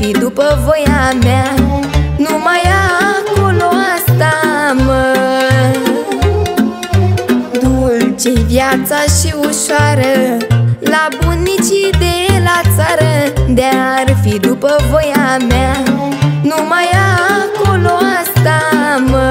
fi după voia mea, numai acolo asta, mă. Dulce-i viața și ușoară la bunicii de la țară, de-ar fi după voia mea, numai acolo asta, mă.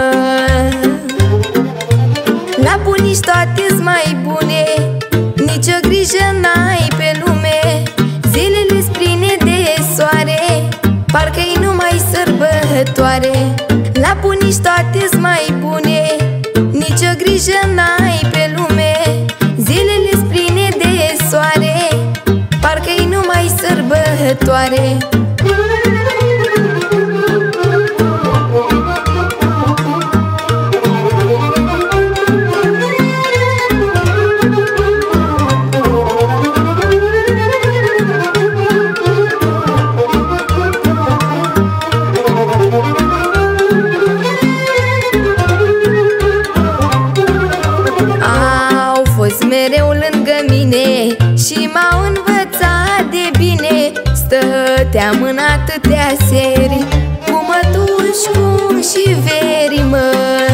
La bunici toate-s mai bune, nicio grijă n-ai pe lume. Zilele-s pline de soare, parcă-i numai sărbătoare. La bunici toate-s mai bune, nicio grijă n-ai pe lume. Zilele-s pline de soare, parcă-i numai sărbătoare. Mereu lângă mine și m-au învățat de bine. Stăteam în atâtea seri cu mătuși, cum și veri, mă.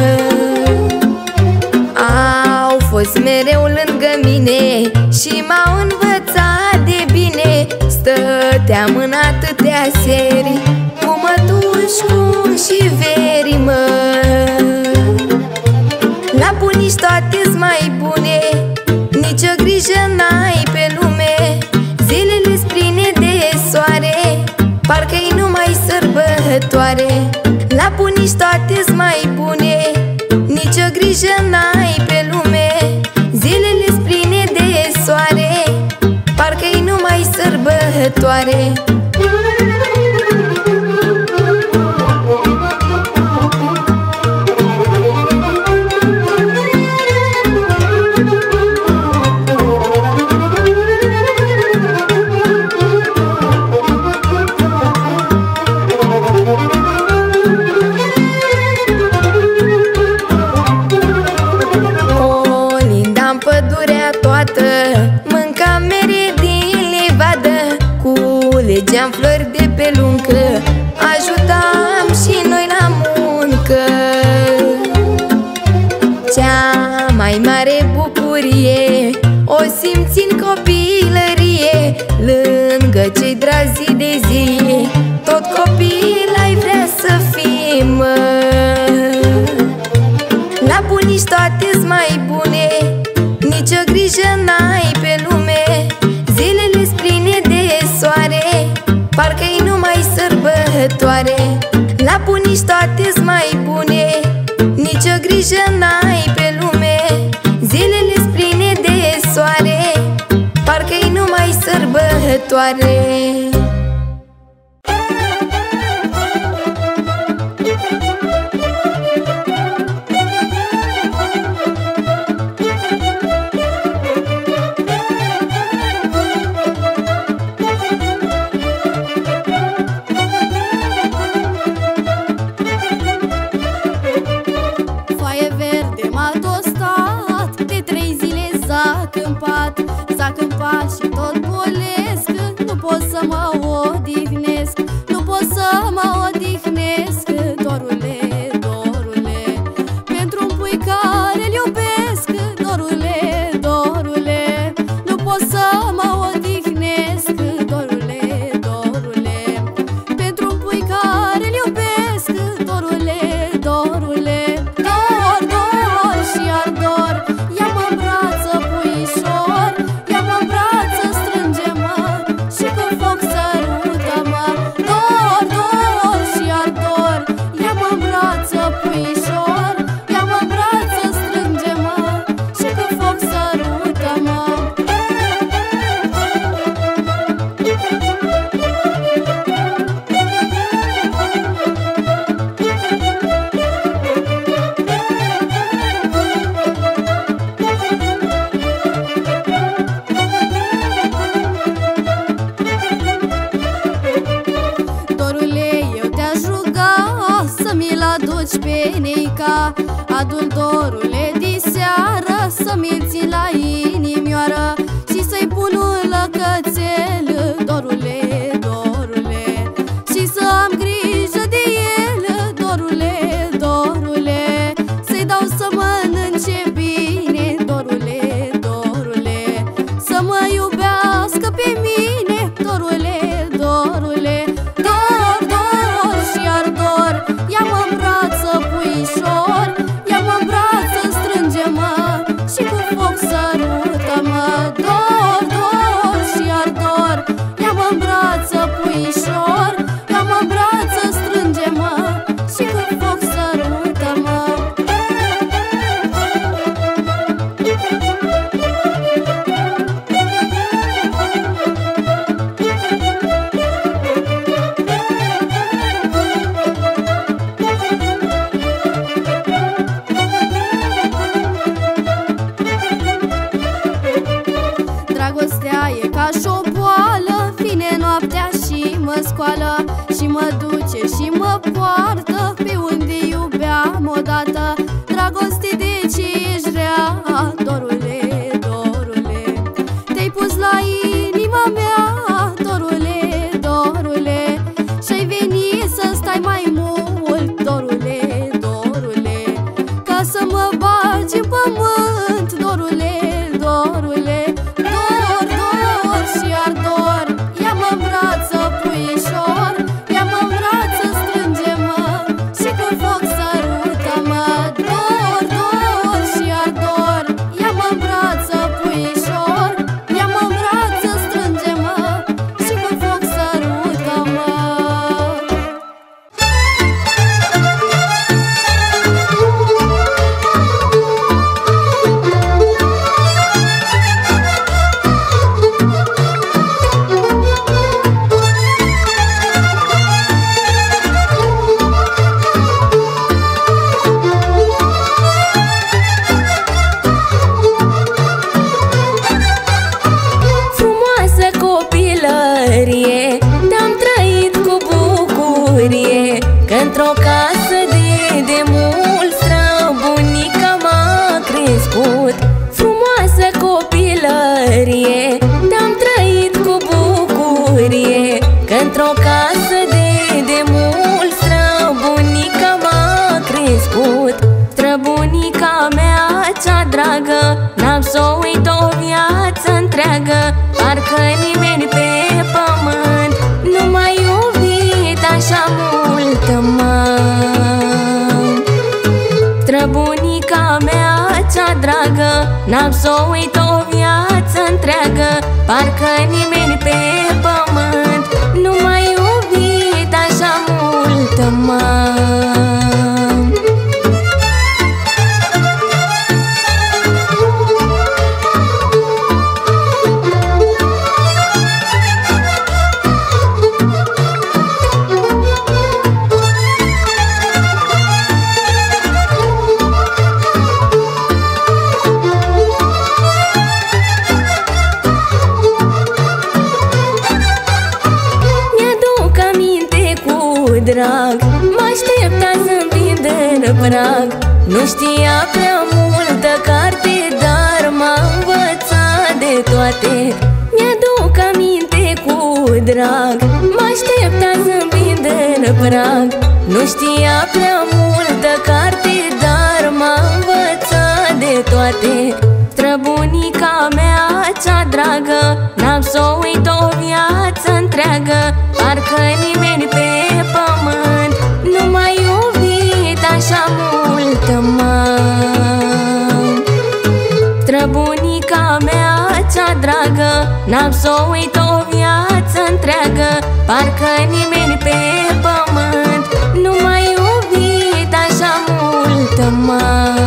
Au fost mereu lângă mine și m-au învățat de bine. Stăteam în atâtea seri cu mătuși, cum și veri, mă. La bunici toate-s mai bune, nicio grijă n-ai pe lume. Zilele-s pline de soare, parcă-i numai sărbătoare. La bunici toate-s mai bune, nicio grijă n-ai pe lume. Zilele-s pline de soare, parcă-i numai sărbătoare. Mâncam mere din levadă, culegeam flori de pe luncă, ajutam și noi la muncă. Cea mai mare bucurie o simți în copilărie, lângă cei dragi zi de zi, tot copil ai vrea să fii, mă. La bunici toate-s mai bune, nicio grijă n-ai pe lume. Zilele-s pline de soare, parcă-i numai sărbătoare. La bunici toate-s mai bune, nicio grijă n-ai pe lume. Zilele-s pline de soare, parcă-i numai sărbătoare. S-a câmpat și tot bolesc, nu pot să mă odihnesc, nu pot să mă odihnesc. Dorule, dorule, pentru un pui care-l iubesc. Dorule, dorule, nu pot să mă odihnesc. Dorule, dorule, pentru un pui care-l iubesc. Dorule, dorule, dor, dor și iar dor. Ia-mă în brață, puișor, ia-mă în brață, strânge-mă și cu foc sărută-mă. Dor, dor și iar dor. Ia-mă în brață, puișor, ia-mă în brață, strânge-mă și cu foc sărută-mă. Aduci pe neica, adu-l, dorule, diseară, să mi-l țin la inimioară și să-i pun un lăcățel. Dorule, dorule, și școală și mă duce și mă poartă pe unde iubeam odată. Dragoste, de ce ești rea, dorule, dorule? Te-ai pus la inima mea, dorule, dorule, și-ai venit să stai mai mult, dorule, dorule, ca să mă bagi în pământ, dorule, dorule. Dor, dor și iar dor, ia-mă în brață, puișor, ia-mă în brață, strânge-mă și cu foc sărută-mă. Dor, dor și iar dor, ia-mă în brață, puișor, ia-mă în brață, strânge-mă și cu foc sărută-mă. Frumoasă copilărie te-am trăit cu bucurie, că într-o casă de mult străbunica m-a crescut. Frumoasă copilărie te-am trăit cu bucurie, că într-o casă de mult străbunica m-a crescut. Străbunica mea cea dragă, n-am să o uit o viață întreagă, parcă nimeni pe pământ nu m-a iubit așa mult, mă. Străbunica mea cea dragă, n-am să o uit o viață întreagă, parcă nimeni pe pământ nu m-a iubit așa mult, mă. Drag, mă aștepta zâmbind în prag. Nu știa prea multă carte, dar m-a învățat de toate. Mi-aduc aminte cu drag, mă aștepta zâmbind în prag. Nu știa prea multă carte, dar m-a învățat de toate. Străbunica mea cea dragă, n-am să o uit o viață întreagă, parcă nimeni pe pământ nu m-a iubit așa mult, mă. Străbunica mea cea dragă, n-am să o uit o viață întreagă, parcă nimeni pe pământ nu m-a iubit așa mult, mă.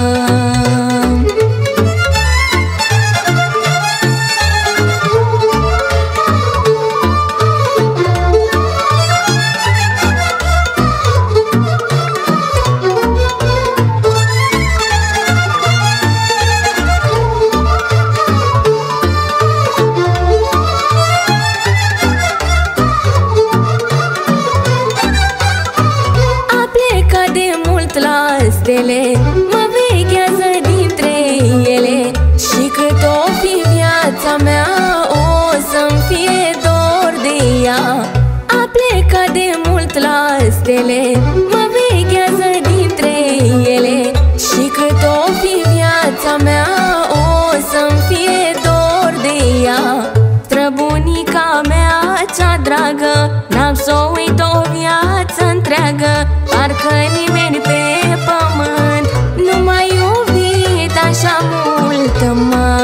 Mă veghează dintre ele și cât o fi viața mea, o să-mi fie dor de ea. A plecat de mult la stele, mă veghează dintre ele și cât o fi viața mea, o să-mi fie dor de ea. Străbunica mea cea dragă, n-am să o uit o viață întreagă, parcă nimeni pe pământ nu m-a iubit așa mult, mă.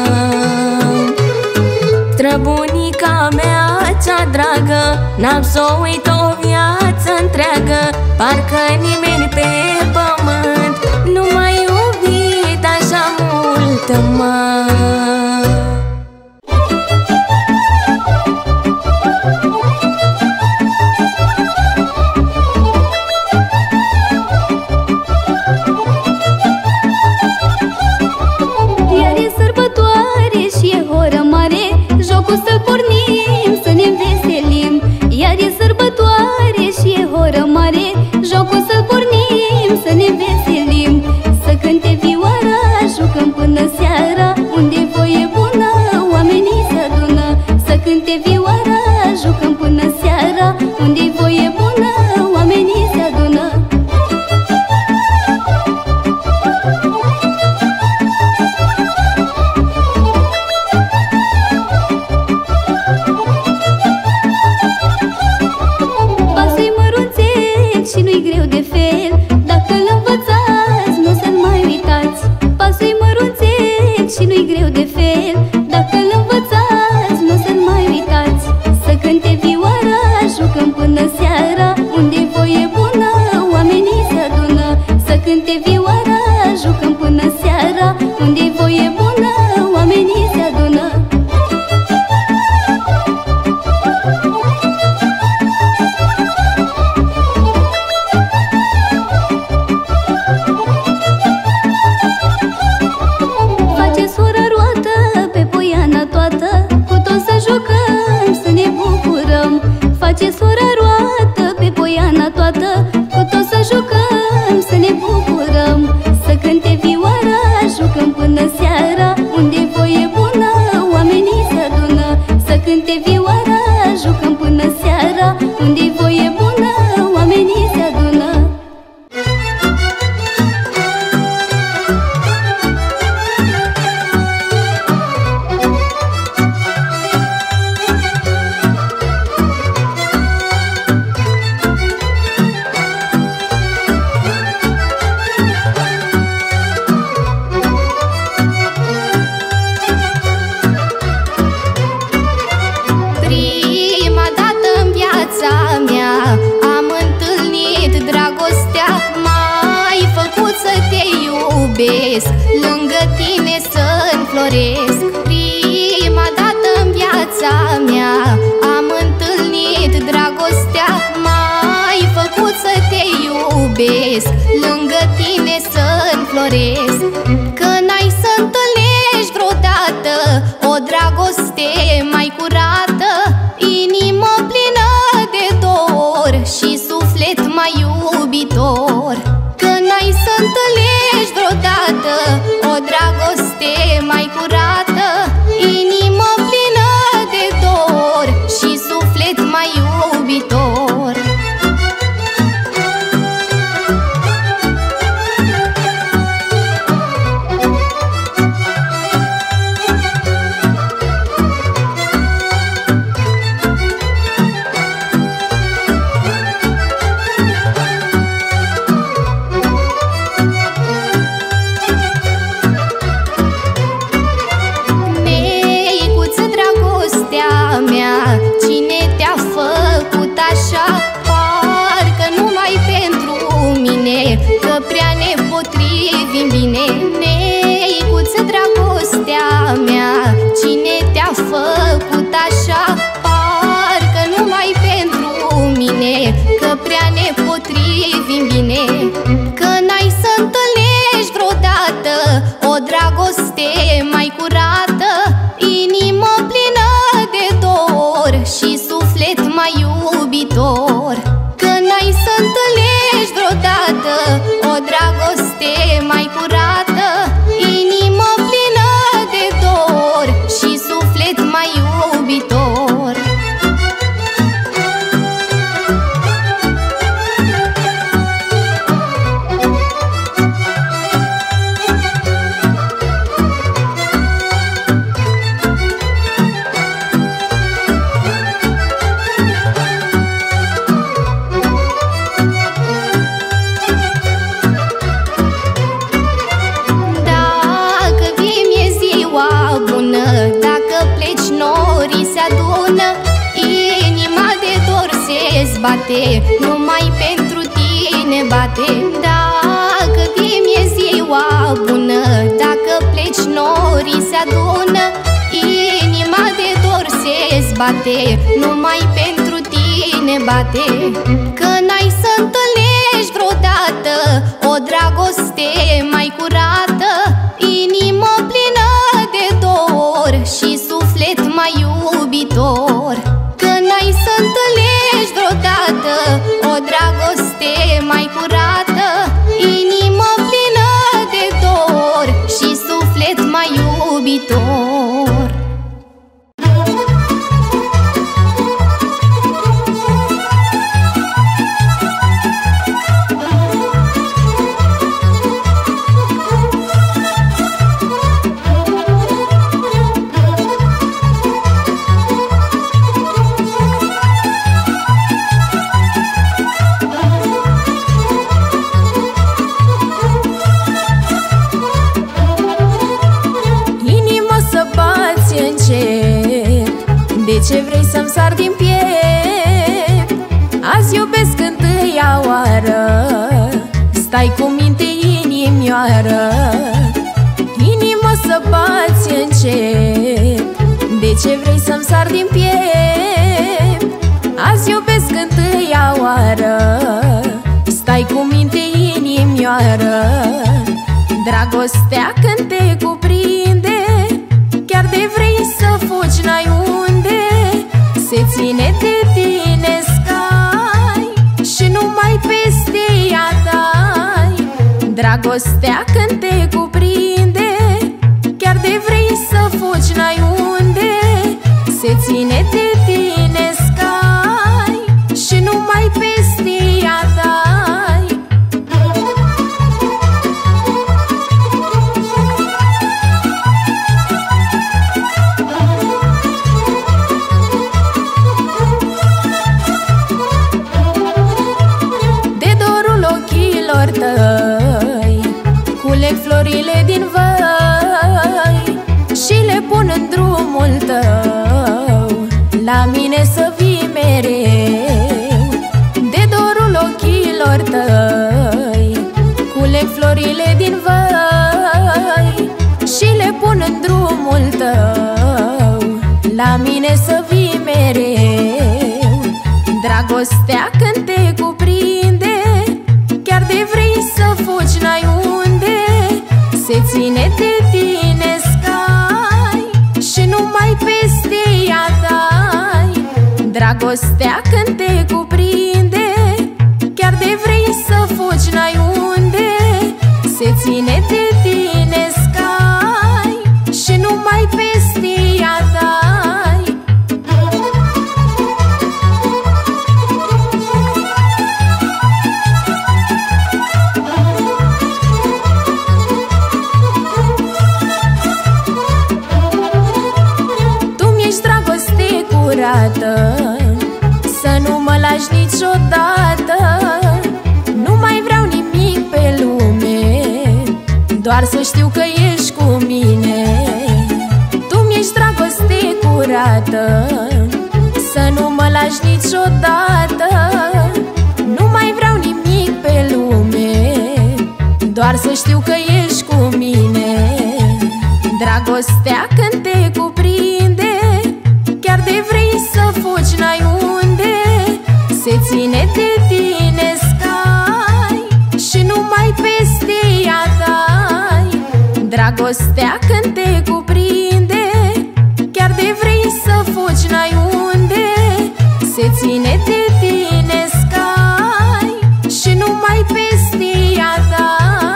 Străbunica mea cea dragă, n-am să o uit o viață întreagă, parcă nimeni pe pământ nu m-a iubit așa mult, mă. Să-l pornim, să ne înveselim, iar e sărbătoare. iubesc, lângă tine să înfloresc. Prima dată în viața mea am întâlnit dragostea, m-ai făcut să te iubesc, lângă tine să înfloresc. Că n-ai să întâlnești vreodată o dragoste mai curată, inimă plină de dor și suflet mai iubitor. Că n-ai să întâlnești vreodată o dragoste mai curată, inimă plină de dor și suflet mai iubitor. Numai pentru tine bate. Dacă vii-mi e ziua bună, dacă pleci norii se adună, inima de dor se zbate, numai pentru tine bate. Că n-ai să întâlnești vreodată o dragoste mai curată, inimă plină de dor și suflet mai iubitor. Că n-ai să întâlnești vreodată o dragoste mai curată, inimă plină de dor și suflet mai iubitor. De ce vrei să-mi sar din piept? Azi iubesc întâia oară, stai cu minte inimioară. Inimă să bați încet, de ce vrei să-mi sar din piept? Azi iubesc întâia oară, stai cu minte inimioară. Dragostea când te cuprinde, chiar de vrei să fugi n-ai unde. Se ține de tine scai și numai peste ea dai. Dragostea când te cuprinde, chiar de vrei să fugi n-ai unde. Se ține de tine scai și numai peste ea dai. Tăi culeg florile din văi și le pun în drumul tău, la mine să vii mereu. De dorul ochilor tăi culeg florile din văi neamul tău, la mine să vii mereu. Dragostea când te cuprinde, chiar de vrei să fugi n-ai unde. Se ține de tine scai și numai peste ea dai. Dragostea când te cuprinde, chiar de vrei să fugi n-ai unde. Se ține de tine scai și numai peste ea dai. Tu mi-ești dragoste curată, să nu mă lași niciodată. Nu mai vreau nimic pe lume, doar să știu că ești cu mine. Tu mi-ești dragoste curată, să nu mă lași niciodată. Nu mai vreau nimic pe lume, doar să știu că ești cu mine. Dragostea când te cuprinde, chiar de vrei să fugi n-ai unde. Se ține de tine scai și numai peste ea dai. Dragostea când te cuprinde, chiar de vrei să fugi n-ai unde. Se ține de tine scai și numai peste ea dai.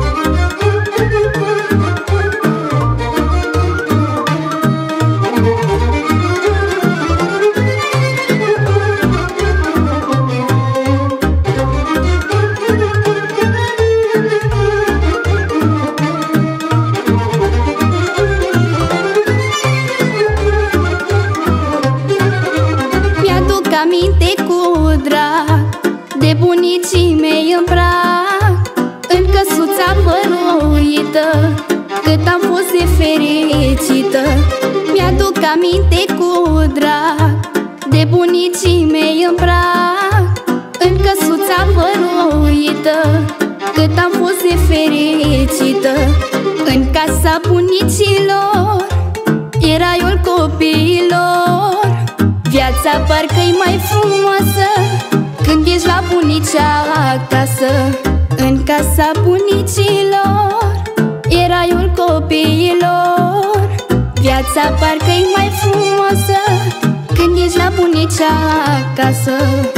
Aminte cu drag de bunicii mei în prag, în căsuța păruită, cât am fost de fericită. Mi-aduc aminte cu drag de bunicii mei în prag, în căsuța păruită, cât am fost de fericită. În casa bunicilor e raiul copiilor. Viața parcă-i mai frumoasă când ești la bunicea acasă. În casa bunicilor e raiul copiilor. Viața parcă-i mai frumoasă când ești la bunicea acasă.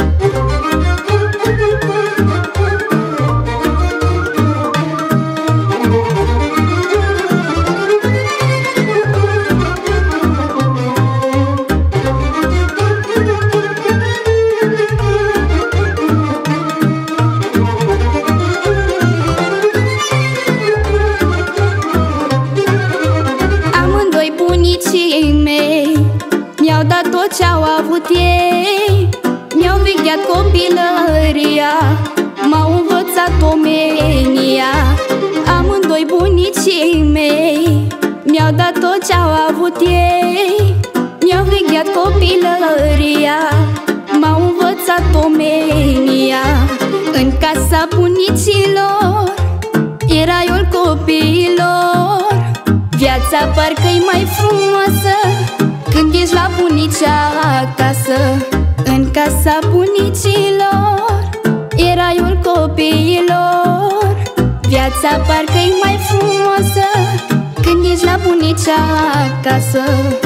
Mi-au dat tot ce-au avut ei, mi-au vegheat copilăria, m-au învățat omenia. Amândoi bunicii mei mi-au dat tot ce-au avut ei, mi-au vegheat copilăria, m-au învățat omenia. În casa bunicilor e raiul copiilor. Viața parcă-i mai frumoasă când ești la bunicea acasă. În casa bunicilor e raiul copiilor. Viața parcă-i mai frumoasă când ești la bunicea acasă.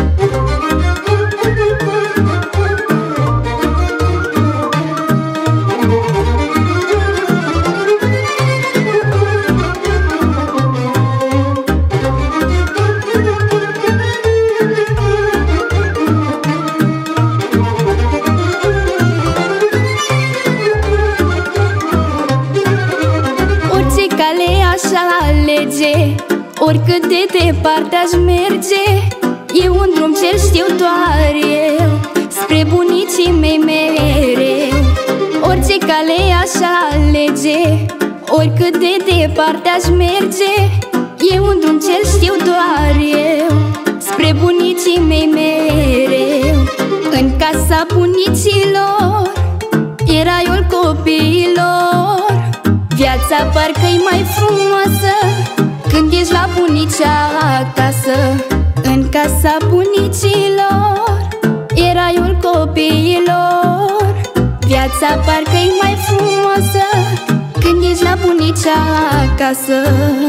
Oricât de departe aș merge, e un drum ce-l știu doar eu, spre bunicii mei mereu. Orice cale aș alege, oricât de departe aș merge, e un drum ce-l știu doar eu, spre bunicii mei mereu. În casa bunicilor e raiul copiilor. Viața parcă-i mai frumoasă când ești la bunicea acasă. În casa bunicilor e raiul copiilor. Viața parcă-i mai frumoasă când ești la bunicea acasă.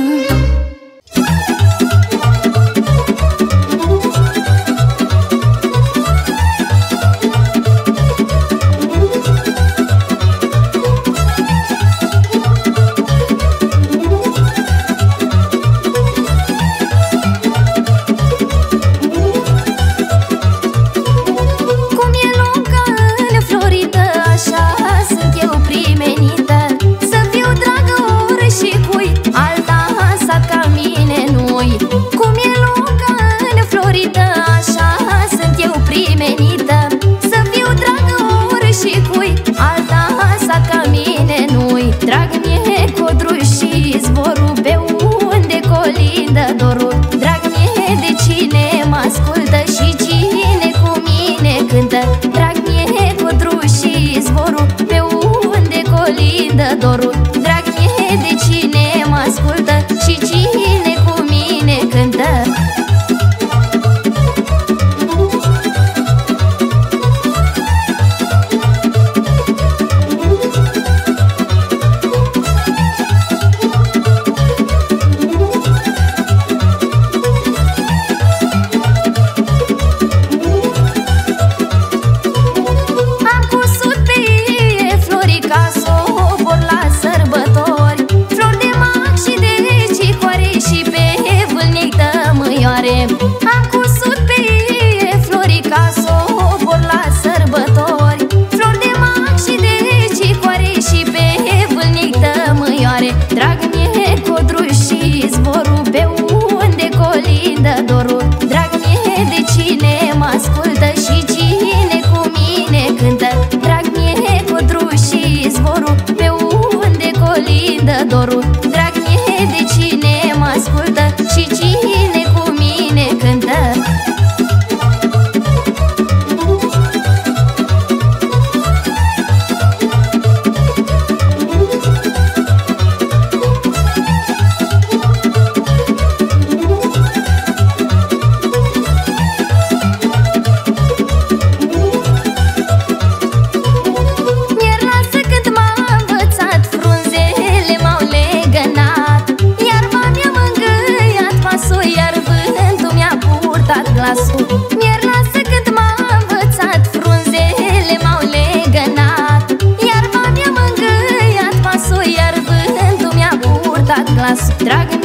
Dorul, drag mie, de cine mă ascultă și cine cu mine cântă. Am cusut pe Florica sobor la sărbători, flori de mac și de cicoare și pe vâlnic tămâioare. Drag mie codruș și zborul, pe unde colindă dorul. Drag mie, de cine mă ascultă și cine cu mine cântă. Drag mie codruș și zborul, pe unde colindă dorul. Drag mie, de cine mă ascultă și cine cu mine cântă. Mi-ar lasă când m-a învățat, frunzele m-au legănat. Iarba mi-a mângâiat pasul, iar vântul mi-a purtat glasul. Drag